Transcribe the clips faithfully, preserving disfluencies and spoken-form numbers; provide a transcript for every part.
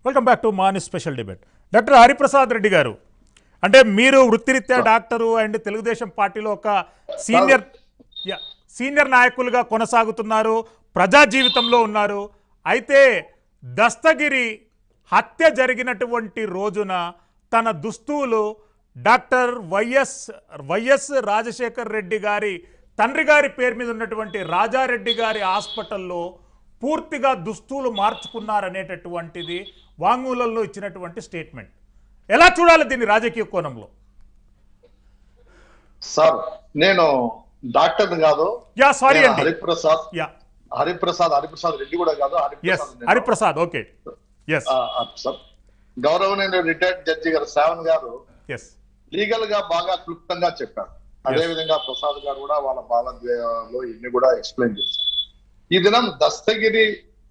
Welcome back to morning special debate. Doctor Hariprasad Reddy garu, అంటే మీరు వృత్తిరీత్యా డాక్టరు అండ్ తెలుగుదేశం పార్టీలో ఒక సీనియర్ సీనియర్ నాయకులుగా కొనసాగుతున్నారు, ప్రజా జీవితంలో ఉన్నారు. అయితే దస్తగిరి హత్య జరిగినటువంటి రోజున తన దుస్తువులు doctor YS YS Rajasekhar Reddy గారి తండ్రి గారి పేరు మీద ఉన్నటువంటి రాజారెడ్డి గారి హాస్పిటల్లో పూర్తిగా దుస్తువులు మార్చుకున్నారనేటటువంటిది వాంగ్మూలంలో ఇచ్చినటువంటి స్టేట్మెంట్. ఎలా చూడాలి దీన్ని రాజకీయ కోణంలో? సార్ నేను డాక్టర్ కాదు, యా సారీ అండి, హరిప్రసాద్ యా హరిప్రసాద్ హరిప్రసాద్ రెడ్డి కూడా కాదు, హరిప్రసాద్. Okay, yes sir. గౌరవనీయ రిటైర్డ్ జడ్జి గారు శ్రావణ్ గారు ఎస్ లీగల్ గా బాగా క్లుప్తంగా చెప్పారు. అదే విధంగా ప్రసాద్ గారు కూడా వాళ్ళ భావోద్వేగాలు ఇన్ని కూడా ఎక్స్ప్లెయిన్ చేశారు. ఈ దినం దస్తగిరి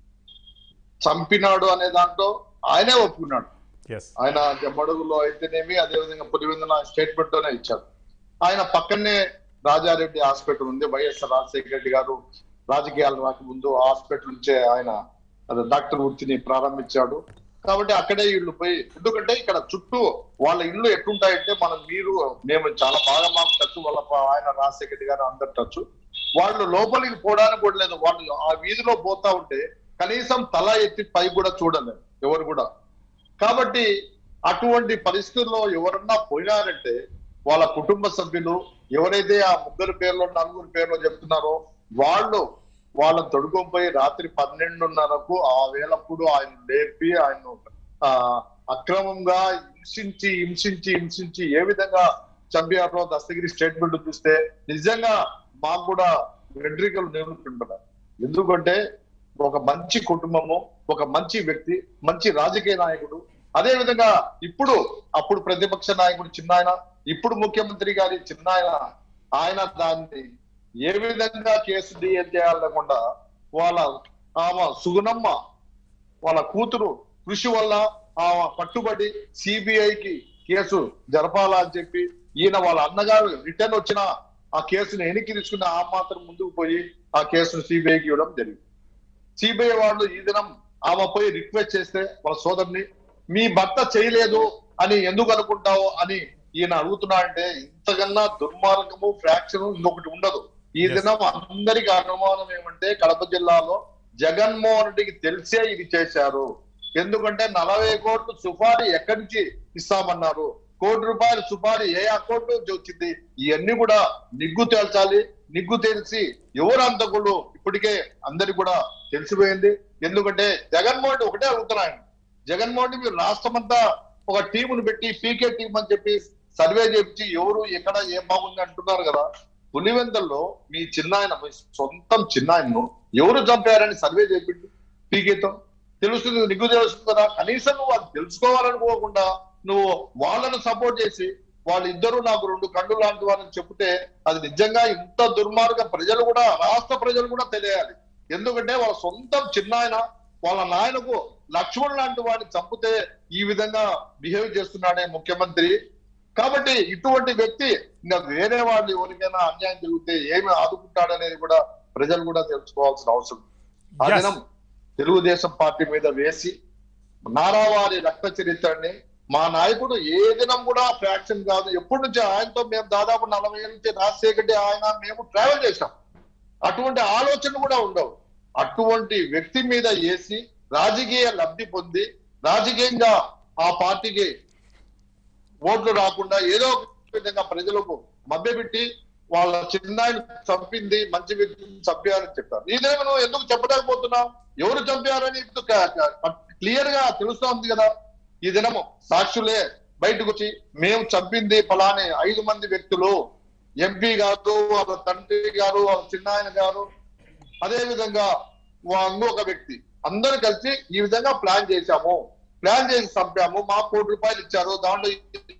చంపినాడు అనే దాంట్లో ఆయనే ఒప్పుకున్నాడు. ఆయన జమ్మడుగులో అయితేనేమి, అదేవిధంగా పులివెందుల స్టేట్మెంట్ తోనే ఇచ్చారు. ఆయన పక్కనే రాజారెడ్డి హాస్పిటల్ ఉంది. వైఎస్ రాజశేఖర రెడ్డి గారు రాజకీయాలు రాకముందు హాస్పిటల్ నుంచే ఆయన డాక్టర్ వృత్తిని ప్రారంభించాడు. కాబట్టి అక్కడే ఇల్లు పోయి, ఎందుకంటే ఇక్కడ చుట్టూ వాళ్ళ ఇల్లు ఎట్లుంటాయంటే మనం మీరు మేము చాలా బాగా మాకు టచ్, వాళ్ళ ఆయన రాజశేఖర రెడ్డి గారు అందరు టచ్. వాళ్ళు లోపలికి పోవడానికి కూడా లేదు. వాళ్ళు ఆ వీధిలో పోతా ఉంటే కనీసం తల ఎత్తి పై కూడా చూడలేదు ఎవరు కూడా. కాబట్టి అటువంటి పరిస్థితుల్లో ఎవరన్నా పోయినారంటే వాళ్ళ కుటుంబ సభ్యులు ఎవరైతే ఆ ముగ్గురు పేర్లో నలుగురు పేర్లో చెప్తున్నారో వాళ్ళు వాళ్ళని తొడుకొని పోయి రాత్రి పన్నెండున్నరకు ఆ వేళప్పుడు ఆయన లేపి ఆయన ఆ అక్రమంగా హింసించి హింసించి హింసించి ఏ విధంగా చంపారో దస్తగిరి స్టేట్మెంట్ చూస్తే నిజంగా మాకు కూడా వెంట్రికలు నిలుపుతుంటారు. ఎందుకంటే ఒక మంచి కుటుంబము, ఒక మంచి వ్యక్తి, మంచి రాజకీయ నాయకుడు. అదే విధంగా ఇప్పుడు అప్పుడు ప్రతిపక్ష నాయకుడు చిన్నాయన, ఇప్పుడు ముఖ్యమంత్రి గారి చిన్నాయన, ఆయన దాన్ని ఏ విధంగా కేసు డిఎన్ చేయాలకుండా వాళ్ళ ఆమె సుగుణమ్మ వాళ్ళ కూతురు కృషి వల్ల ఆమె పట్టుబడి సిబిఐకి కేసు జరపాలా అని చెప్పి ఈయన వాళ్ళ అన్నగారు రిటర్న్ వచ్చిన ఆ కేసును వెనక్కి తీసుకుని ఆ మాత్రం ముందుకు పోయి ఆ కేసును సిబిఐకి ఇవ్వడం జరిగింది. సిబిఐ వాళ్ళు ఈ దినం ఆమె పోయి రిక్వెస్ట్ చేస్తే వాళ్ళ సోదరుని మీ భర్త చేయలేదు అని ఎందుకు అనుకుంటావు అని ఈయన అడుగుతున్నాడంటే ఇంతకన్నా దుర్మార్గము ఫ్రాక్షన్ ఇంకొకటి ఉండదు. ఈ దినం అందరికి అనుమానం ఏమంటే కడప జిల్లాలో జగన్మోహన్ రెడ్డికి తెలిసే ఇది చేశారు. ఎందుకంటే నలభై కోట్లు సుపారీ ఎక్కడి నుంచి ఇస్తామన్నారు, కోటి రూపాయలు సుపారీ ఏ అకౌంట్ నుంచి వచ్చింది, ఇవన్నీ కూడా నిగ్గు తేల్చాలి. నిగ్గు తెలిసి ఎవరు అంతకులు ఇప్పటికే అందరికి కూడా తెలిసిపోయింది. ఎందుకంటే జగన్మోహన్ రెడ్డి ఒకటే అడుగుతున్నాను, జగన్మోహన్ రెడ్డి మీరు రాష్ట్రం అంతా ఒక టీమును పెట్టి పీకే టీం అని చెప్పి సర్వే చేయించి ఎవరు ఎక్కడ ఏం బాగుంది అంటున్నారు కదా. పులివెందుల్లో మీ చిన్నాయన, మీ సొంతం చిన్నాయన్ను ఎవరు చంపారని సర్వే చేపిండు పీకేతో తెలుస్తుంది, నిగ్గు తెలుస్తుంది కదా. కనీసం నువ్వు అది తెలుసుకోవాలనుకోకుండా నువ్వు వాళ్ళను సపోర్ట్ చేసి వాళ్ళిద్దరూ నాకు రెండు కళ్ళు లాంటి వారని చెప్తే అది నిజంగా ఇంత దుర్మార్గ ప్రజలు కూడా, రాష్ట్ర ప్రజలు కూడా తెలియాలి. ఎందుకంటే వాళ్ళ సొంతం చిన్నాయన వాళ్ళ నాయనకు లక్ష్మణ్ లాంటి వాడిని చంపితే ఈ విధంగా బిహేవ్ చేస్తున్నాడే ముఖ్యమంత్రి. కాబట్టి ఇటువంటి వ్యక్తి ఇంకా వేరే వాళ్ళు ఎవరికైనా అన్యాయం జరిగితే ఏమి ఆదుకుంటాడనేది కూడా ప్రజలు కూడా తెలుసుకోవాల్సిన అవసరం. ఆ దినం తెలుగుదేశం పార్టీ మీద వేసి నారావారి రక్త చరిత్రని మా నాయకుడు ఏ దినం కూడా ఫ్రాక్షన్ కాదు. ఎప్పటి నుంచి ఆయనతో మేము దాదాపు నలభై ఏళ్ళ నుంచి రాజశేఖర్ రెడ్డి ఆయన మేము ట్రావెల్ చేసాం. అటువంటి ఆలోచన కూడా ఉండవు. అటువంటి వ్యక్తి మీద వేసి రాజకీయ లబ్ధి పొంది రాజకీయంగా ఆ పార్టీకి ఓట్లు రాకుండా ఏదో ఒక విధంగా ప్రజలకు మభ్యపెట్టి వాళ్ళ చిన్నాయిని చంపింది మంచి వ్యక్తిని చంపారని చెప్పారు. ఇదేమో నువ్వు ఎందుకు చెప్పలేకపోతున్నావు? ఎవరు చంపారని క్లియర్ గా తెలుస్తా ఉంది కదా. ఈ దినము సాక్షులే బయటకు వచ్చి మేము చంపింది ఫలాని ఐదు మంది వ్యక్తులు, ఎంపీ గారు, వాళ్ళ తండ్రి గారు, వాళ్ళ చిన్నాయన గారు, అదే విధంగా ఇంకొక వ్యక్తి, అందరూ కలిసి ఈ విధంగా ప్లాన్ చేశాము, ప్లాన్ చేసి చంపాము, మా కోటి రూపాయలు ఇచ్చారు, దాంట్లో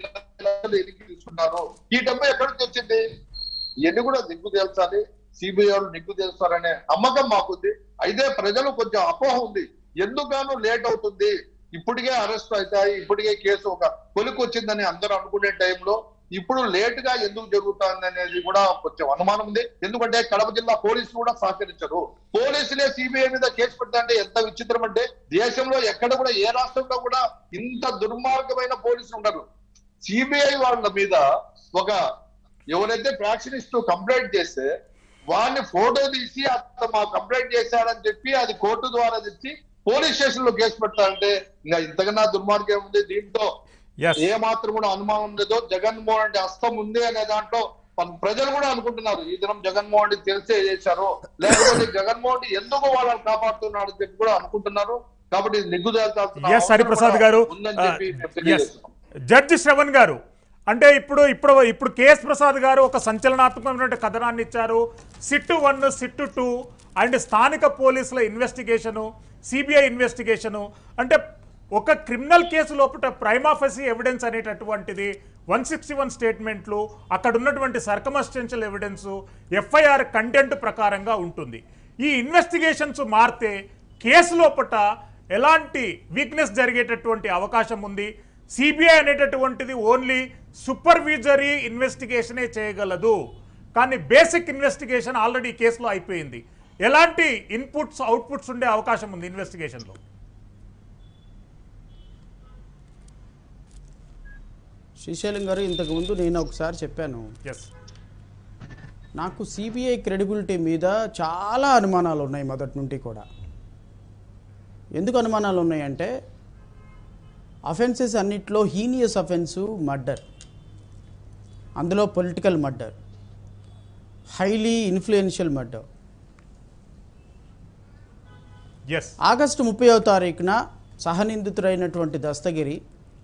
ఎన్నిక తీసుకున్నారు, ఈ డబ్బు ఎక్కడి నుంచి వచ్చింది, ఇవన్నీ కూడా నిగ్గు తేల్చాలి. సిబిఐ వాళ్ళు నిగ్గు తేల్స్తారనే నమ్మకం మాకుంది. అయితే ప్రజలు కొంచెం అపోహ ఉంది, ఎందుకనో లేట్ అవుతుంది, ఇప్పటికే అరెస్ట్ అవుతాయి, ఇప్పటికే కేసు ఒక కొలికి వచ్చిందని అందరూ అనుకునే టైంలో ఇప్పుడు లేట్ గా ఎందుకు జరుగుతుంది అనేది కూడా కొంచెం అనుమానం ఉంది. ఎందుకంటే కడప జిల్లా పోలీసులు కూడా సహకరించరు. పోలీసులే సిబిఐ మీద కేసు పెట్టాలంటే ఎంత విచిత్రం అంటే, దేశంలో ఎక్కడ కూడా ఏ రాష్ట్రంలో కూడా ఇంత దుర్మార్గమైన పోలీసులు ఉండరు. సిబిఐ వాళ్ళ మీద ఒక ఎవరైతే ఫ్యాక్షనిస్ట్ కంప్లైంట్ చేస్తే వాడిని ఫోటో తీసి అతను మా కంప్లైంట్ చేశాడని చెప్పి అది కోర్టు ద్వారా తెచ్చి పోలీస్ స్టేషన్ లో కేసు పెట్టాలంటే ఇంకా ఇంతకన్నా దుర్మార్గం ఉంది. దీంతో ఏ మాత్రం కూడా అనుమానం లేదో జగన్మోహన్ రెడ్డి హస్తం ఉంది అనే దాంట్లో ప్రజలు కూడా అనుకుంటున్నారు. ఈ దినం జగన్మోహన్ రెడ్డి తెలిసే చేశారు, లేకపోతే జగన్మోహన్ రెడ్డి ఎందుకు వాళ్ళని కాపాడుతున్నాడు అని చెప్పి కూడా అనుకుంటున్నారు. కాబట్టి హరిప్రసాద్ గారు, జడ్జి శ్రవణ్ గారు, అంటే ఇప్పుడు ఇప్పుడు ఇప్పుడు కేఎస్ ప్రసాద్ గారు ఒక సంచలనాత్మకమైనటువంటి కథనాన్ని ఇచ్చారు. SIT one, SIT two and స్థానిక పోలీసుల ఇన్వెస్టిగేషను, సిబిఐ ఇన్వెస్టిగేషను, అంటే ఒక క్రిమినల్ కేసు లోపల ప్రైమాఫసీ ఎవిడెన్స్ అనేటటువంటిది వన్ సిక్స్టీ వన్ స్టేట్మెంట్లు, అక్కడ ఉన్నటువంటి సర్కమస్టెన్షియల్ ఎవిడెన్స్, ఎఫ్ఐఆర్ కంటెంట్ ప్రకారంగా ఉంటుంది. ఈ ఇన్వెస్టిగేషన్స్ మారితే కేసు లోపల ఎలాంటి వీక్నెస్ జరిగేటటువంటి అవకాశం ఉంది. సిబిఐ అనేటటువంటిది ఓన్లీ సూపర్విజరీ ఇన్వెస్టిగేషనే చేయగలదు, కానీ బేసిక్ ఇన్వెస్టిగేషన్ ఆల్రెడీ కేసులో అయిపోయింది. ఎలాంటి ఇన్పుట్స్ అవుట్పుట్స్ ఉండే అవకాశం ఉంది ఇన్వెస్టిగేషన్లో? శ్రీశైలం గారు, ఇంతకుముందు నేను ఒకసారి చెప్పాను, ఎస్, నాకు సిబిఐ క్రెడిబిలిటీ మీద చాలా అనుమానాలు ఉన్నాయి మొదటి నుండి కూడా. ఎందుకు అనుమానాలు ఉన్నాయంటే, అఫెన్సెస్ అన్నిట్లో హీనియస్ అఫెన్సు మర్డర్, అందులో political murder, highly influential murder. August ముప్పైవ తారీఖున సహనిందితుడైనటువంటి దస్తగిరి,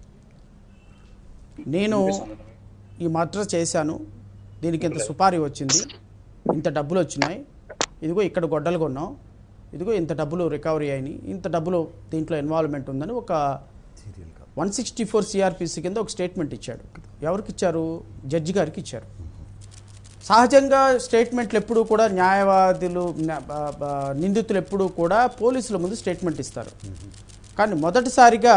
నేను ఈ మర్డర్ చేశాను, దీనికి ఇంత సుపారీ వచ్చింది, ఇంత డబ్బులు వచ్చినాయి, ఇదిగో ఇక్కడ గొడ్డలు కొన్నాం, ఇదిగో ఇంత డబ్బులు రికవరీ అయినాయి, ఇంత డబ్బులు దీంట్లో ఇన్వాల్వ్మెంట్ ఉందని ఒక వన్ సిక్స్టీ ఫోర్ సిఆర్పిసి కింద ఒక స్టేట్మెంట్ ఇచ్చాడు. ఎవరికి ఇచ్చారు? జడ్జి గారికి ఇచ్చారు. సహజంగా స్టేట్మెంట్లు ఎప్పుడూ కూడా న్యాయవాదులు, నిందితులు ఎప్పుడూ కూడా పోలీసుల ముందు స్టేట్మెంట్ ఇస్తారు. కానీ మొదటిసారిగా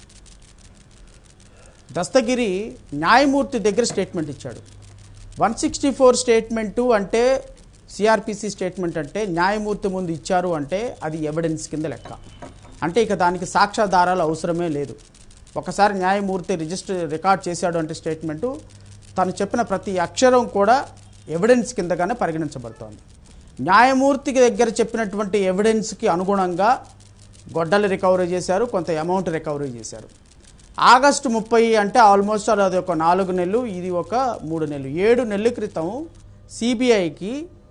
దస్తగిరి న్యాయమూర్తి దగ్గర స్టేట్మెంట్ ఇచ్చాడు. వన్ సిక్స్టీ ఫోర్ స్టేట్మెంటు అంటే, సిఆర్పిసి స్టేట్మెంట్ అంటే న్యాయమూర్తి ముందు ఇచ్చారు అంటే అది ఎవిడెన్స్ కింద లెక్క. అంటే ఇక దానికి సాక్ష్యాధారాలు అవసరమే లేదు. ఒకసారి న్యాయమూర్తి రిజిస్టర్ రికార్డ్ చేశాడు అంటే స్టేట్మెంటు, తను చెప్పిన ప్రతి అక్షరం కూడా ఎవిడెన్స్ కిందగానే పరిగణించబడుతోంది. న్యాయమూర్తికి దగ్గర చెప్పినటువంటి ఎవిడెన్స్కి అనుగుణంగా గొడ్డలు రికవరీ చేశారు, కొంత అమౌంట్ రికవరీ చేశారు. ఆగస్టు ముప్పై అంటే ఆల్మోస్ట్ అది ఒక నాలుగు నెలలు, ఇది ఒక మూడు నెలలు, ఏడు నెలల క్రితం సిబిఐకి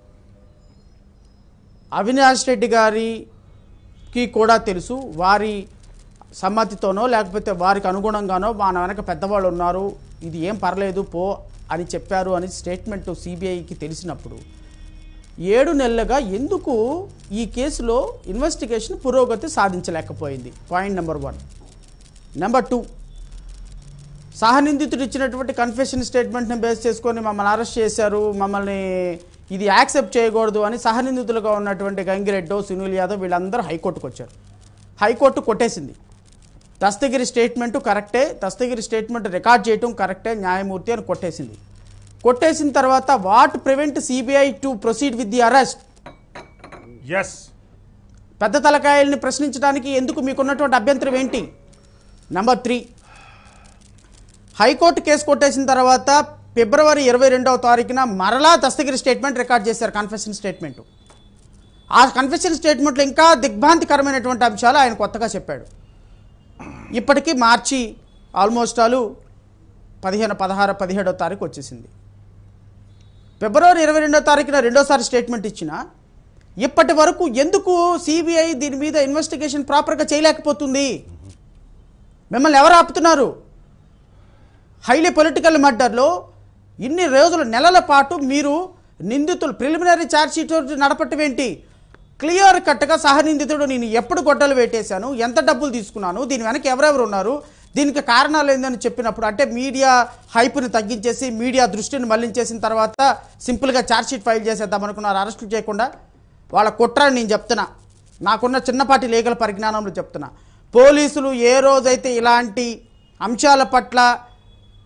అవినాష్ రెడ్డి గారికి కూడా తెలుసు, వారి సమ్మతితోనో లేకపోతే వారికి అనుగుణంగానో మన వెనక పెద్దవాళ్ళు ఉన్నారు, ఇది ఏం పర్లేదు పో అని చెప్పారు అని స్టేట్మెంట్ సిబిఐకి తెలిసినప్పుడు ఏడు నెలలుగా ఎందుకు ఈ కేసులో ఇన్వెస్టిగేషన్ పురోగతి సాధించలేకపోయింది? Point number one. Number two, సహనిందితుడు ఇచ్చినటువంటి కన్ఫెషన్ స్టేట్మెంట్ని బేస్ చేసుకొని మమ్మల్ని అరెస్ట్ చేశారు, మమ్మల్ని ఇది యాక్సెప్ట్ చేయకూడదు అని సహనిందితులుగా ఉన్నటువంటి గంగిరెడ్డో, సునీల్ యాదవ్ వీళ్ళందరూ హైకోర్టుకు వచ్చారు. హైకోర్టు కొట్టేసింది, దస్తగిరి స్టేట్మెంటు కరెక్టే, దస్తగిరి స్టేట్మెంట్ రికార్డ్ చేయటం కరెక్టే న్యాయమూర్తి అని కొట్టేసింది. కొట్టేసిన తర్వాత what prevent CBI to proceed with the arrest? Yes, పెద్ద తలకాయల్ని ప్రశ్నించడానికి ఎందుకు మీకున్నటువంటి అభ్యంతరం ఏంటి? నెంబర్ త్రీ, హైకోర్టు కేసు కొట్టేసిన తర్వాత ఫిబ్రవరి ఇరవై రెండవ తారీఖున మరలా దస్తగిరి స్టేట్మెంట్ రికార్డ్ చేశారు, కన్ఫెషన్ స్టేట్మెంటు. ఆ కన్ఫెషన్ స్టేట్మెంట్లో ఇంకా దిగ్భ్రాంతికరమైనటువంటి అంశాలు ఆయన కొత్తగా చెప్పాడు. ఇప్పటికీ మార్చి ఆల్మోస్ట్ ఆలు పదిహేను పదహారు పదిహేడవ తారీఖు వచ్చేసింది. ఫిబ్రవరి ఇరవై రెండవ తారీఖున రెండోసారి స్టేట్మెంట్ ఇచ్చిన ఇప్పటి వరకు ఎందుకు సిబిఐ దీని మీద ఇన్వెస్టిగేషన్ ప్రాపర్గా చేయలేకపోతుంది? మిమ్మల్ని ఎవరు ఆపుతున్నారు? హైలీ పొలిటికల్ మర్డర్లో ఇన్ని రోజుల నెలల పాటు మీరు నిందితులు ప్రిలిమినరీ ఛార్జ్షీట్ నడపటమేంటి? క్లియర్ కట్గా సహనిందితుడు నేను ఎప్పుడు గొడ్డలు పెట్టేశాను, ఎంత డబ్బులు తీసుకున్నాను, దీని వెనక ఎవరెవరు ఉన్నారు, దీనికి కారణాలు ఏందని చెప్పినప్పుడు, అంటే మీడియా హైప్ని తగ్గించేసి మీడియా దృష్టిని మళ్లించేసిన తర్వాత సింపుల్గా ఛార్జ్షీట్ ఫైల్ చేసేద్దాం అనుకున్నారు అరెస్టులు చేయకుండా. వాళ్ళ కుట్రని నేను చెప్తున్నా, నాకున్న చిన్నపాటి లీగల్ పరిజ్ఞానంలో చెప్తున్నా. పోలీసులు ఏ రోజైతే ఇలాంటి అంశాల పట్ల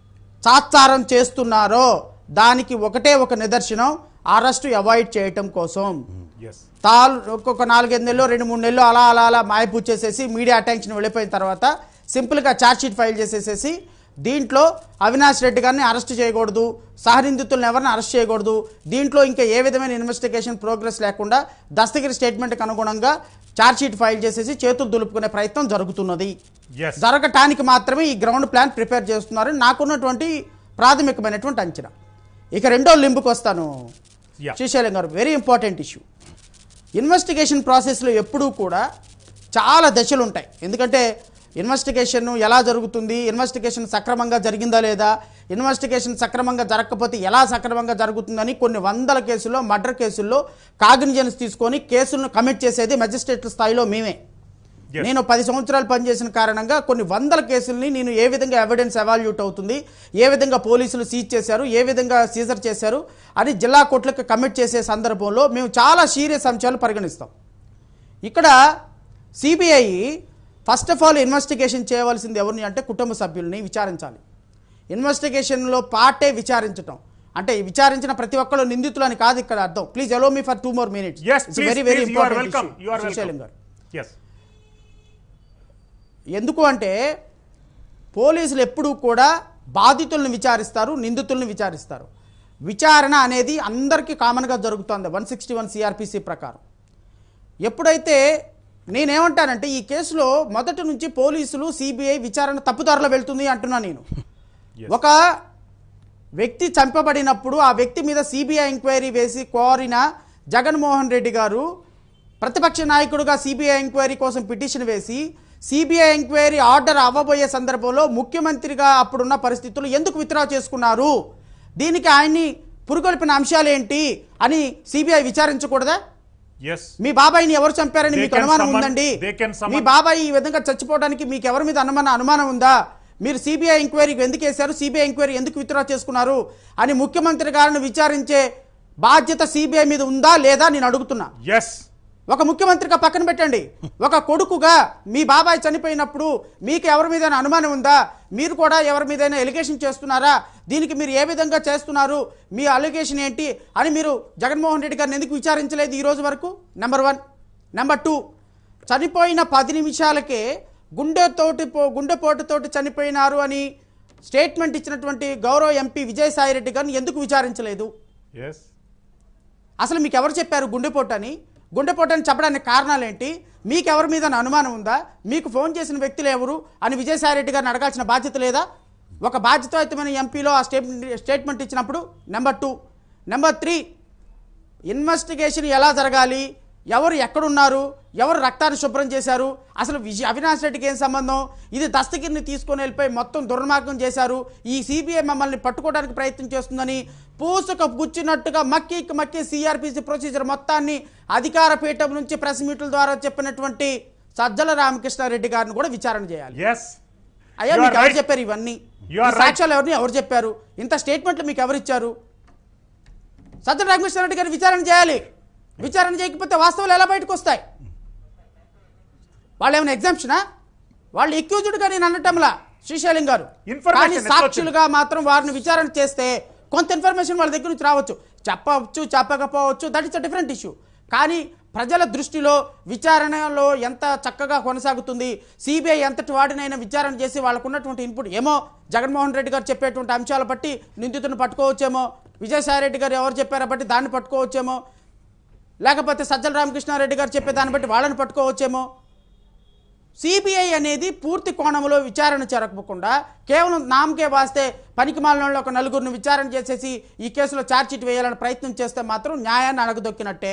తాత్సారం చేస్తున్నారో దానికి ఒకటే ఒక నిదర్శనం అరెస్టు అవాయిడ్ చేయటం కోసం. తాల్ ఒక్కొక్క నాలుగైదు నెలలు రెండు మూడు నెలలు అలా అలా అలా మాయపూ చేసేసి మీడియా అటెన్షన్ వెళ్ళిపోయిన తర్వాత సింపుల్గా ఛార్జ్షీట్ ఫైల్ చేసేసేసి దీంట్లో అవినాష్ రెడ్డి గారిని అరెస్ట్ చేయకూడదు, సహనిందితులను ఎవరిని అరెస్ట్ చేయకూడదు, దీంట్లో ఇంకా ఏ విధమైన ఇన్వెస్టిగేషన్ ప్రోగ్రెస్ లేకుండా దస్తగిరి స్టేట్మెంట్కి అనుగుణంగా ఛార్జ్షీట్ ఫైల్ చేసేసి చేతులు దులుపుకునే ప్రయత్నం జరుగుతున్నది. జరగటానికి మాత్రమే ఈ గ్రౌండ్ ప్లాన్ ప్రిపేర్ చేస్తున్నారని నాకున్నటువంటి ప్రాథమికమైనటువంటి అంచనా. ఇక రెండో లింబుకి వస్తాను శ్రీశైలం గారు. Very important issue. ఇన్వెస్టిగేషన్ ప్రాసెస్లో ఎప్పుడూ కూడా చాలా దశలు ఉంటాయి. ఎందుకంటే ఇన్వెస్టిగేషన్ ఎలా జరుగుతుంది, ఇన్వెస్టిగేషన్ సక్రమంగా జరిగిందా లేదా, ఇన్వెస్టిగేషన్ సక్రమంగా జరగకపోతే ఎలా సక్రమంగా జరుగుతుందని కొన్ని వందల కేసుల్లో మర్డర్ కేసుల్లో కాగ్నిజెన్స్ తీసుకొని కేసులను కమిట్ చేసేది మెజిస్ట్రేట్ స్థాయిలో మేమే. నేను పది సంవత్సరాలు పనిచేసిన కారణంగా కొన్ని వందల కేసుల్ని నేను ఏ విధంగా ఎవిడెన్స్ ఎవాల్యూట్ అవుతుంది, ఏ విధంగా పోలీసులు సీజ్ చేశారు, ఏ విధంగా సీజర్ చేశారు అని జిల్లా కోర్టులకు కమిట్ చేసే సందర్భంలో మేము చాలా సీరియస్ అంశాలు పరిగణిస్తాం. ఇక్కడ CBI first of all investigation చేయవలసింది ఎవరిని అంటే కుటుంబ సభ్యుల్ని విచారించాలి. ఇన్వెస్టిగేషన్లో పార్టే విచారించటం అంటే విచారించిన ప్రతి ఒక్కరు నిందితులు అని కాదు ఇక్కడ అర్థం. Please allow me for two more minutes. Very very important. ఎందుకు అంటే పోలీసులు ఎప్పుడూ కూడా బాధితులను విచారిస్తారు, నిందితులను విచారిస్తారు. విచారణ అనేది అందరికీ కామన్గా జరుగుతుంది వన్ సిక్స్టీ వన్ సిఆర్పిసి ప్రకారం. ఎప్పుడైతే నేనేమంటానంటే ఈ కేసులో మొదటి నుంచి పోలీసులు సిబిఐ విచారణ తప్పుదారిలో వెళ్తుంది అంటున్నా నేను. ఒక వ్యక్తి చంపబడినప్పుడు ఆ వ్యక్తి మీద సిబిఐ ఎంక్వైరీ వేసి కోరిన జగన్మోహన్ రెడ్డి గారు ప్రతిపక్ష నాయకుడిగా సిబిఐ ఎంక్వైరీ కోసం పిటిషన్ వేసి సిబిఐ ఎంక్వైరీ ఆర్డర్ అవ్వబోయే సందర్భంలో ముఖ్యమంత్రిగా అప్పుడున్న పరిస్థితులు ఎందుకు విత్డ్రా చేసుకున్నారు, దీనికి ఆయన్ని పురుగొల్పిన అంశాలు ఏంటి అని సిబిఐ విచారించకూడదా? మీ బాబాయిని ఎవరు చంపారని మీకు అనుమానం ఉందండి, మీ బాబాయి ఈ విధంగా చచ్చిపోవడానికి మీకు ఎవరి మీద అనుమానం అనుమానం ఉందా, మీరు సిబిఐ ఎంక్వైరీకి ఎందుకు వేశారు, సిబిఐ ఎంక్వైరీ ఎందుకు విత్డ్రా చేసుకున్నారు అని ముఖ్యమంత్రి గారిని విచారించే బాధ్యత సిబిఐ మీద ఉందా లేదా నేను అడుగుతున్నా. ఒక ముఖ్యమంత్రిగా పక్కన పెట్టండి, ఒక కొడుకుగా మీ బాబాయ్ చనిపోయినప్పుడు మీకు ఎవరి మీద అనుమానం ఉందా, మీరు కూడా ఎవరి మీదైనా ఎలిగేషన్ చేస్తున్నారా, దీనికి మీరు ఏ విధంగా చేస్తున్నారు, మీ అలిగేషన్ ఏంటి అని మీరు జగన్మోహన్ రెడ్డి గారిని ఎందుకు విచారించలేదు ఈ రోజు వరకు? Number one. నెంబర్ టూ, చనిపోయిన పది నిమిషాలకే గుండెతోటి గుండెపోటుతోటి చనిపోయినారు అని స్టేట్మెంట్ ఇచ్చినటువంటి గౌరవ ఎంపీ విజయసాయి రెడ్డి గారిని ఎందుకు విచారించలేదు? అసలు మీకు ఎవరు చెప్పారు గుండెపోటు అని? గుండెపోటు అని చెప్పడానికి కారణాలు ఏంటి? మీకు ఎవరి మీద అనుమానం ఉందా? మీకు ఫోన్ చేసిన వ్యక్తులు ఎవరు అని విజయసాయి రెడ్డి గారిని అడగాల్సిన బాధ్యత లేదా? ఒక బాధ్యతాయుతమైన ఎంపీలో ఆ స్టేట్మెంట్ స్టేట్మెంట్ ఇచ్చినప్పుడు. Number two. Number three, investigation ఎలా జరగాలి, ఎవరు ఎక్కడున్నారు, ఎవరు రక్తాన్ని శుభ్రం చేశారు, అసలు విజయ అవినాష్ రెడ్డికి ఏం సంబంధం, ఇది దస్తగిరిని తీసుకొని వెళ్ళిపోయి మొత్తం దుర్మార్గం చేశారు, ఈ సిబిఐ మమ్మల్ని పట్టుకోవడానికి ప్రయత్నం చేస్తుందని పూసుక గుచ్చినట్టుగా మక్కి మక్కి సిఆర్పిసి ప్రొసీజర్ మొత్తాన్ని అధికార పీఠం నుంచి ప్రెస్ మీట్ల ద్వారా చెప్పినటువంటి సజ్జల రామకృష్ణారెడ్డి గారిని కూడా విచారణ చేయాలి. అయ్యా మీకు ఎవరు చెప్పారు ఇవన్నీ? సాక్ష్యాలు ఎవరిని ఎవరు చెప్పారు? ఇంత స్టేట్మెంట్లు మీకు ఎవరు ఇచ్చారు? సజ్జల రామకృష్ణారెడ్డి గారిని విచారణ చేయాలి. విచారణ చేయకపోతే వాస్తవాలు ఎలా బయటకు వస్తాయి? వాళ్ళు ఏమైనా ఎగ్జామ్షనా? వాళ్ళు ఎక్యూజ్డ్గా నేను అనటంలా శ్రీశైలం గారు, కానీ సాక్షులుగా మాత్రం వారిని విచారణ చేస్తే కొంత ఇన్ఫర్మేషన్ వాళ్ళ దగ్గర నుంచి రావచ్చు, చెప్పవచ్చు చెప్పకపోవచ్చు, that is a different issue. కానీ ప్రజల దృష్టిలో విచారణలో ఎంత చక్కగా కొనసాగుతుంది, సిబిఐ ఎంతటి వాడినైనా విచారణ చేసి వాళ్ళకు ఉన్నటువంటి ఇన్పుట్ ఏమో జగన్మోహన్ రెడ్డి గారు చెప్పేటువంటి అంశాల బట్టి నిందితులను పట్టుకోవచ్చేమో, విజయసాయి రెడ్డి గారు ఎవరు చెప్పారో బట్టి దాన్ని పట్టుకోవచ్చేమో, లేకపోతే సజ్జల రామకృష్ణారెడ్డి గారు చెప్పే దాన్ని బట్టి వాళ్ళని పట్టుకోవచ్చేమో. సిబిఐ అనేది పూర్తి కోణంలో విచారణ జరగకుండా కేవలం నామకే వాస్తే పనికి మాలిన ఒక నలుగురిని విచారణ చేసేసి ఈ కేసులో ఛార్జ్షీట్ వేయాలని ప్రయత్నం చేస్తే మాత్రం న్యాయాన్ని అణగదొక్కినట్టే.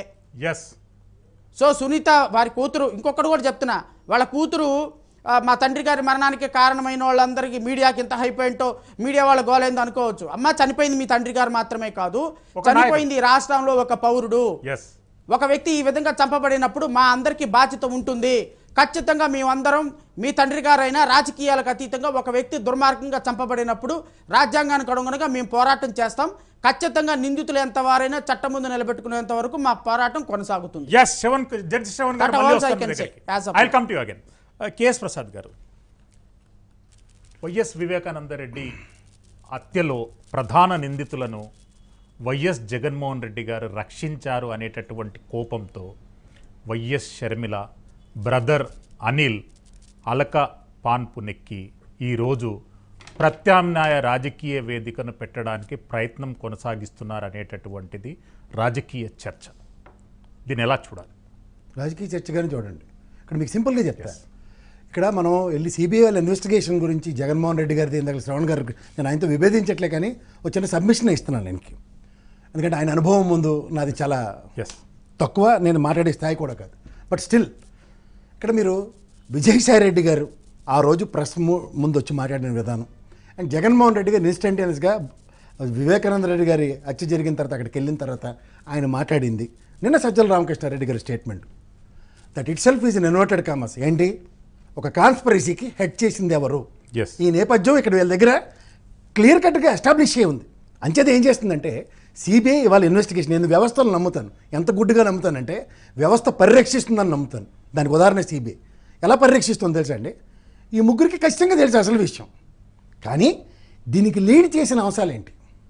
సో సునీత వారి కూతురు, ఇంకొకటి కూడా చెప్తున్నా, వాళ్ళ కూతురు మా తండ్రి గారి మరణానికి కారణమైన వాళ్ళందరికీ మీడియాకి ఎంత హైపోయింటో మీడియా వాళ్ళ గోలైందో అనుకోవచ్చు. అమ్మ చనిపోయింది మీ తండ్రి గారు మాత్రమే కాదు, చనిపోయింది రాష్ట్రంలో ఒక పౌరుడు. ఒక వ్యక్తి ఈ విధంగా చంపబడినప్పుడు మా అందరికీ బాధ్యత ఉంటుంది. ఖచ్చితంగా మేమందరం మీ తండ్రి గారైనా రాజకీయాలకు అతీతంగా ఒక వ్యక్తి దుర్మార్గంగా చంపబడినప్పుడు రాజ్యాంగానికి అనుగుణంగా మేము పోరాటం చేస్తాం. ఖచ్చితంగా నిందితులు ఎంత వారైనా చట్టం ముందు నిలబెట్టుకునేంత వరకు మా పోరాటం కొనసాగుతుంది. కేఎస్ ప్రసాద్ గారు, వైఎస్ వివేకానంద రెడ్డి హత్యలో ప్రధాన నిందితులను వైఎస్ జగన్మోహన్ రెడ్డి గారు రక్షించారు అనేటటువంటి కోపంతో వైఎస్ షర్మిల బ్రదర్ అనిల్ అలక పాన్పునెక్కి ఈరోజు ప్రత్యామ్నాయ రాజకీయ వేదికను పెట్టడానికి ప్రయత్నం కొనసాగిస్తున్నారు అనేటటువంటిది రాజకీయ చర్చ. దీన్ని ఎలా చూడాలి? రాజకీయ చర్చగానే చూడండి. ఇక్కడ మీకు సింపుల్గా చెప్తా. ఇక్కడ మనం వెళ్ళి సిబిఐ వాళ్ళ ఇన్వెస్టిగేషన్ గురించి జగన్మోహన్ రెడ్డి గారిది ఇందాక శ్రవణ్ గారికి నేను ఆయనతో విభేదించట్లే, కానీ ఒక చిన్న సబ్మిషన్ ఇస్తున్నాను ఆయనకి. ఎందుకంటే ఆయన అనుభవం ముందు నాది చాలా తక్కువ, నేను మాట్లాడే స్థాయి కూడా కాదు. బట్ స్టిల్ ఇక్కడ మీరు విజయసాయి రెడ్డి గారు ఆ రోజు ప్రెస్ ముందు వచ్చి మాట్లాడిన విధానం అండ్ జగన్మోహన్ రెడ్డి గారు ఇన్స్టంటేనియస్గా వివేకానంద రెడ్డి గారి హత్య జరిగిన తర్వాత అక్కడికి వెళ్ళిన తర్వాత ఆయన మాట్లాడింది, నిన్న సజ్జల రామకృష్ణారెడ్డి గారి statement, that it self is in inverted commas. ఏంటి, ఒక కాన్స్పరసీకి హెడ్ చేసింది ఎవరు? ఈ నేపథ్యం ఇక్కడ వీళ్ళ దగ్గర క్లియర్ కట్గా ఎస్టాబ్లిష్ అయ్యి ఉంది. అంచేది ఏం చేస్తుందంటే సిబిఐ ఇవాళ ఇన్వెస్టిగేషన్, నేను వ్యవస్థను నమ్ముతాను. ఎంత గుడ్డుగా నమ్ముతానంటే వ్యవస్థ పరిరక్షిస్తుందని నమ్ముతాను. దానికి ఉదాహరణ సిబిఐ ఎలా పరిరక్షిస్తుందో తెలుసా అండి? ఈ ముగ్గురికి ఖచ్చితంగా తెలుసు అసలు విషయం, కానీ దీనికి లీడ్ చేసిన అంశాలు ఏంటి?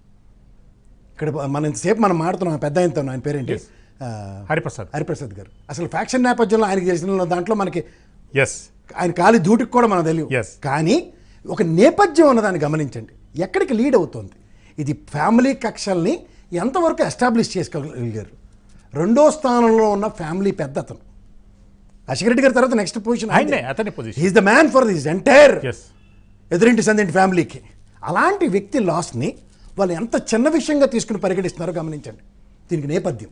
ఇక్కడ మనం ఇంతసేపు మనం మాడుతున్నాం పెద్ద ఆయనతో, ఆయన పేరేంటి, హరిప్రసాద్ హరిప్రసాద్ గారు. అసలు ఫ్యాక్షన్ నేపథ్యంలో ఆయనకి తెలిసిన దాంట్లో మనకి ఎస్ ఆయన కాలి దూటికి కూడా మనకు తెలియదు, కానీ ఒక నేపథ్యం అన్నదాన్ని గమనించండి. ఎక్కడికి లీడ్ అవుతుంది ఇది? ఫ్యామిలీ కక్షల్ని ఎంతవరకు ఎస్టాబ్లిష్ చేసుకోగలిగారు? రెండో స్థానంలో ఉన్న ఫ్యామిలీ పెద్ద అతను అశోక్ రెడ్డి గారి తర్వాత నెక్స్ట్ పొజిషన్ అతని position. He's the man for this entire ఎదురింటి సందింటి ఫ్యామిలీకి. అలాంటి వ్యక్తి లాస్ని వాళ్ళు ఎంత చిన్న విషయంగా తీసుకుని పరిగణిస్తున్నారో గమనించండి. దీనికి నేపథ్యం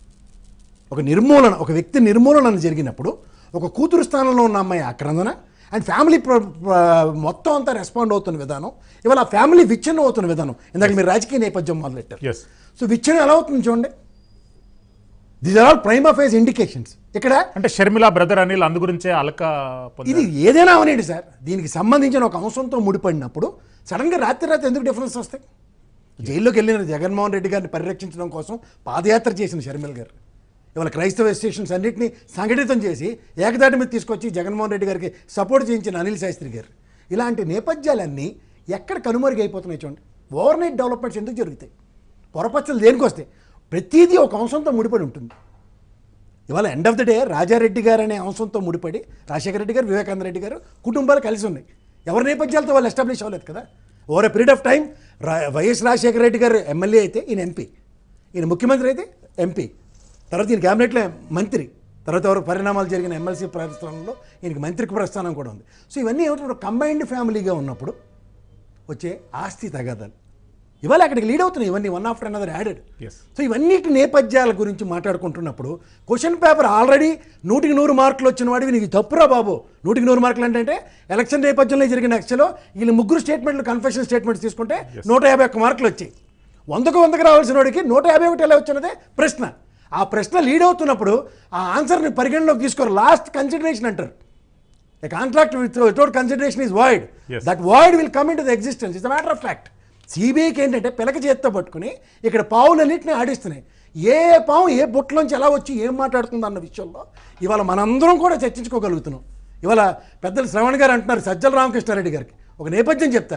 ఒక నిర్మూలన, ఒక వ్యక్తి నిర్మూలన జరిగినప్పుడు ఒక కూతురు స్థానంలో ఉన్న అమ్మాయి ఆక్రందన అండ్ ఫ్యామిలీ మొత్తం అంతా రెస్పాండ్ అవుతున్న విధానం, ఇవాళ ఆ ఫ్యామిలీ విచ్ఛిన్నం అవుతున్న విధానం. ఇందాక మీరు రాజకీయ నేపథ్యం మొదలెట్టారు. సో విచ్ఛిన్నం ఎలా అవుతుంది చూడండి. These are all prima facie indications. ఇక్కడ అంటే షర్మిల బ్రదర్ అనిల్ అందు గురించే అలక ఇది ఏదైనా అవనండి సార్, దీనికి సంబంధించిన ఒక అంశంతో ముడిపడినప్పుడు సడన్గా రాత్రి రాత్రి ఎందుకు డిఫరెన్స్ వస్తాయి? జైల్లోకి వెళ్ళిన జగన్మోహన్ రెడ్డి గారిని పరిరక్షించడం కోసం పాదయాత్ర చేసిన షర్మిల గారు ఇవాళ క్రైస్తవ స్టేషన్స్ అన్నింటినీ సంఘటితం చేసి ఏకదాటి మీద తీసుకొచ్చి జగన్మోహన్ రెడ్డి గారికి సపోర్ట్ చేయించిన అనిల్ శాస్త్రి గారు. ఇలాంటి నేపథ్యాలన్నీ ఎక్కడ కనుమరుగైపోతున్నాయి చూడండి. ఓవర్ నైట్ డెవలప్మెంట్స్ ఎందుకు జరుగుతాయి? పొరపచ్చలు దేనికి వస్తాయి? ప్రతిదీ ఒక అంశంతో ముడిపడి ఉంటుంది. ఇవాళ end of the day Raja Reddy garu అనే అంశంతో ముడిపడి రాజశేఖర రెడ్డి గారు, వివేకానంద రెడ్డి గారు కుటుంబాలు కలిసి ఉన్నాయి. ఎవరి నేపథ్యాలతో వాళ్ళు ఎస్టాబ్లిష్ అవ్వలేదు కదా. Over a period of time YS Rajasekhara Reddy garu MLA అయితే ఈయన ఎంపీ, ఈయన ముఖ్యమంత్రి అయితే ఎంపీ, తర్వాత ఈయన క్యాబినెట్లో మంత్రి, తర్వాత ఎవరు పరిణామాలు జరిగిన ఎమ్మెల్సీ ప్రస్థానంలో ఈయనకి మంత్రికి ప్రస్థానం కూడా ఉంది. సో ఇవన్నీ ఏమిటంటే కంబైన్డ్ ఫ్యామిలీగా ఉన్నప్పుడు వచ్చే ఆస్తి తగాదాలు ఇవాళ అక్కడికి లీడ్ అవుతున్నాయి. ఇవన్నీ one after another added. So ఇవన్నిటి నేపథ్యాల గురించి మాట్లాడుకుంటున్నప్పుడు క్వశ్చన్ పేపర్ ఆల్రెడీ నూటికి నూరు మార్కులు వచ్చిన వాడివి నీకు తప్పురా బాబు. నూటికి నూరు మార్కులు అంటే ఎలక్షన్ నేపథ్యంలో జరిగిన నెక్స్ట్లో వీళ్ళు ముగ్గురు స్టేట్మెంట్లు కన్ఫెషన్ స్టేట్మెంట్స్ తీసుకుంటే నూట యాభై ఒక్క మార్కులు వచ్చాయి. వందకు వందకు రావాల్సిన వాడికి నూట యాభై ఒకటి ఎలా వచ్చినదే ప్రశ్న. ఆ ప్రశ్న లీడ్ అవుతున్నప్పుడు ఆ ఆన్సర్ని పరిగణలోకి తీసుకోరు. లాస్ట్ కన్సిడరేషన్ అంటారు. A contract without consideration is void. Yes. That void will come into the existence. It's a matter of fact. సిబిఐకి ఏంటంటే పిలక చేత్తో పట్టుకుని ఇక్కడ పావులన్నింటినీ ఆడిస్తున్నాయి. ఏ పావు ఏ బుట్టలోంచి ఎలా వచ్చి ఏం మాట్లాడుతుంది అన్న విషయంలో ఇవాళ మనందరం కూడా చర్చించుకోగలుగుతున్నాం. ఇవాళ పెద్దలు శ్రవణ్ గారు అంటున్నారు సజ్జల రామకృష్ణారెడ్డి గారికి ఒక నేపథ్యం చెప్తా.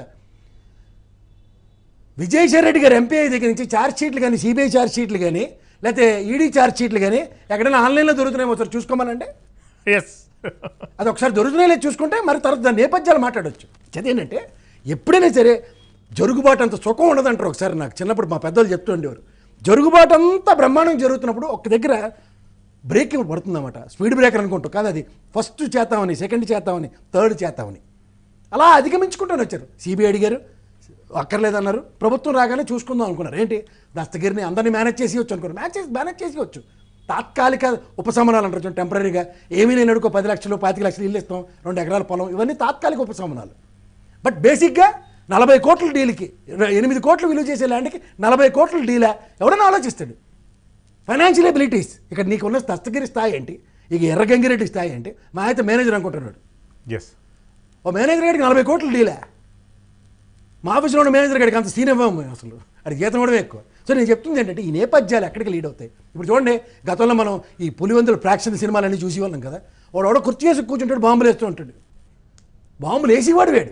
విజయసాయి రెడ్డి గారు ఎంపీ దగ్గర నుంచి ఛార్జ్ షీట్లు కానీ సిబిఐ ఛార్జ్ షీట్లు కానీ లేకపోతే ఈడీ ఛార్జ్ షీట్లు కానీ ఎక్కడైనా ఆన్లైన్లో దొరుకుతున్నాయేమో ఒకసారి చూసుకోమనండి. ఎస్, అది ఒకసారి దొరుకుతున్నాయి లేదు చూసుకుంటే మరి తర్వాత దాని నేపథ్యాలు మాట్లాడవచ్చు. చదివేంటంటే ఎప్పుడైనా సరే జరుగుబాటు అంత సుఖం ఉండదంటారు. ఒకసారి నాకు చిన్నప్పుడు మా పెద్దలు చెప్తూ ఉండేవారు, జరుగుబాటు అంతా బ్రహ్మాండం జరుగుతున్నప్పుడు ఒక దగ్గర బ్రేక్ పడుతుందన్నమాట. స్పీడ్ బ్రేకర్ అనుకుంటాం కాదు, అది ఫస్ట్ చేద్దామని, సెకండ్ చేద్దామని, థర్డ్ చేద్దామని అలా అధిగమించుకుంటూనే వచ్చారు. సిబిఐ అడిగారు, అక్కర్లేదన్నారు. ప్రభుత్వం రాగానే చూసుకుందాం అనుకున్నారు. ఏంటి దస్తగిరిని అందరినీ మేనేజ్ చేసి వచ్చు అనుకున్నారు. మేనేజ్ చేసి మేనేజ్ చేసి వచ్చు. తాత్కాలిక ఉపశమనాలు అంటారు చూడండి, టెంపరీగా. ఏమీ నేను అడుకో పది లక్షలు పాతిక లక్షలు ఇల్లు ఇస్తాం, రెండు ఎకరాల పొలం, ఇవన్నీ తాత్కాలిక ఉపశమనాలు. బట్ బేసిక్గా నలభై కోట్ల డీల్కి, ఎనిమిది కోట్లు విలువ చేసే ల్యాండ్కి నలభై కోట్ల డీలా ఎవడన్నా ఆలోచిస్తాడు? Financial abilities. ఇక్కడ నీకు ఉన్న దస్తగిరి స్థాయి ఏంటి, ఇక ఎర్రగంగిరెడ్డి స్థాయి ఏంటి? మా అయితే మేనేజర్ అనుకుంటున్నాడు. ఎస్, ఓ మేనేజర్ గారికి నలభై కోట్ల డీలా. మా ఆఫీస్లో ఉన్న మేనేజర్ గారికి అంత సీన్ ఇవ్వము అసలు, అది జీతం కూడా ఎక్కువ. సో నేను చెప్తుంది ఏంటంటే ఈ నేపథ్యాలు ఎక్కడికి లీడ్ అవుతాయి. ఇప్పుడు చూడండి, గతంలో మనం ఈ పులివెందుల ప్రాక్షన్ సినిమాలన్నీ చూసేవాళ్ళం కదా. వాడు ఎవడో కుర్చీ వేసి కూర్చుంటాడు, బాంబులు వేస్తూ ఉంటాడు. బాంబులు వేసేవాడు వేడు,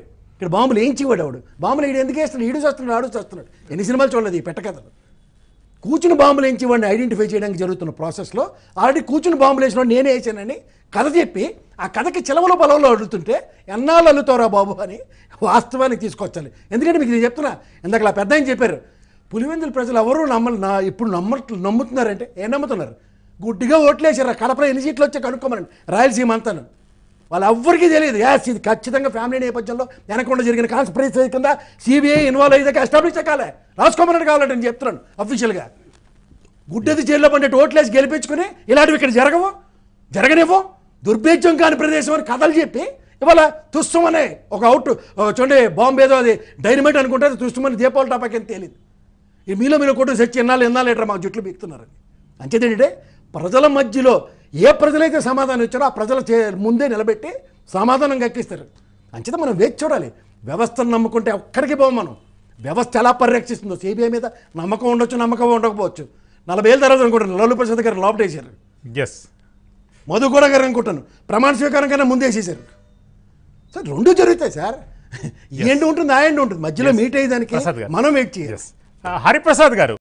ఇక్కడ బాంబులు ఏం చేయవాడు ఆవిడు బాంబులు ఈడు ఎందుకు వేస్తున్నాడు ఈడు చేస్తున్నాడు ఆడు చేస్తున్నాడు ఎన్ని సినిమాలు చూడలేదు ఈ పెట్టకథలు కూర్చుని బాంబులు వేయించి వాడిని ఐడెంటిఫై చేయడానికి జరుగుతున్న ప్రాసెస్లో ఆల్రెడీ కూర్చుని బాంబులు వేసిన నేనే వేసానని కథ చెప్పి ఆ కథకి చిలవలో పొలంలో అడుగుతుంటే ఎన్నాళ్ళు అల్లుతారా బాబు అని వాస్తవానికి తీసుకొచ్చాలి. ఎందుకంటే మీకు నేను చెప్తున్నా ఇందాక ఆ పెద్ద ఆయన చెప్పారు పులివెందుల ప్రజలు ఎవరు నమ్మలు నా ఇప్పుడు నమ్మ నమ్ముతున్నారంటే ఏం నమ్ముతున్నారు గుడ్డిగా ఓట్లేసారు కడపలో ఎన్ని సీట్లు వచ్చా కనుక్కోమనండి రాయలసీమ అంతాను వాళ్ళు ఎవ్వరికీ తెలియదు యాస్ ఇది ఖచ్చితంగా ఫ్యామిలీ నేపథ్యంలో వెనకుండా జరిగిన కాన్స్పిరసీ కింద సిబిఐ ఇన్వాల్వ్ అయ్యేదాకా ఎస్టాబ్లిష్ కాలే రాసుకోమన్నట్టు కావాలంటే నేను చెప్తున్నాను అఫీషియల్గా గుడ్డెది జైల్లో పడ్డట్టు ఓట్లేసి గెలిపించుకుని ఇలాంటివి ఇక్కడ జరగవు జరగనివ్వు దుర్భేద్యం కాని ప్రదేశం అని కథలు చెప్పి ఇవాళ తుస్సుమనే ఒక అవుట్ చూడండి బాంబు ఏదో అది డైనమైట్ అనుకుంటే అది తుస్సుమని దీపావళి టాపాకి అని తేలింది ఈ మీలో మీరు కొట్టు సచ్చి ఎన్నాళ్ళు ఎన్నాళ్ళు ఎట్రా మాకు జుట్లు బీక్తున్నారని అంచేదేంటంటే ప్రజల మధ్యలో ఏ ప్రజలైతే సమాధానం ఇచ్చారో ఆ ప్రజల చే ముందే నిలబెట్టి సమాధానం గక్కిస్తారు అంచేత మనం వేచి చూడాలి వ్యవస్థను నమ్ముకుంటే ఒక్కడికి పోం మనం వ్యవస్థ ఎలా పరిరక్షిస్తుందో సిబిఐ మీద నమ్మకం ఉండొచ్చు నమ్మకం ఉండకపోవచ్చు నలభై ఏళ్ళ తర్వాత అనుకుంటాను లల్లు ప్రసాద్ గారు లోపటేశారు ఎస్ మధు కూడా గారు అనుకుంటాను ప్రమాణ స్వీకారం కన్నా ముందు వేసేసారు సార్ రెండు జరుగుతాయి సార్ ఈ ఎండ్ ఉంటుంది ఆ ఎండ్ ఉంటుంది మధ్యలో మీట్ అయ్యేదానికి మనం వెయిట్ చేయాలి. హరిప్రసాద్ గారు